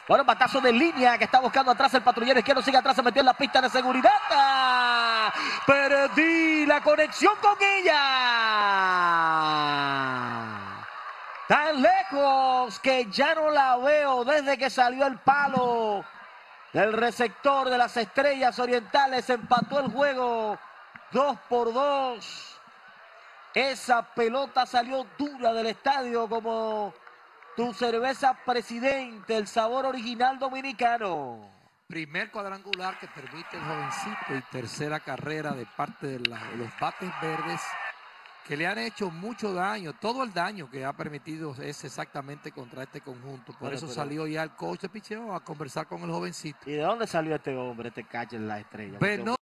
Bueno, batazo de línea que está buscando atrás el patrullero izquierdo. Sigue atrás, se metió en la pista de seguridad. Perdí la conexión con ella. Tan lejos que ya no la veo desde que salió el palo del receptor de las Estrellas Orientales. Empató el juego 2-2. Esa pelota salió dura del estadio como tu cerveza Presidente, el sabor original dominicano. Primer cuadrangular que permite el jovencito y tercera carrera de parte de los bates verdes que le han hecho mucho daño. Todo el daño que ha permitido es exactamente contra este conjunto. Por eso salió ya el coach de picheo a conversar con el jovencito. ¿Y de dónde salió este hombre, este catcher en la Estrella?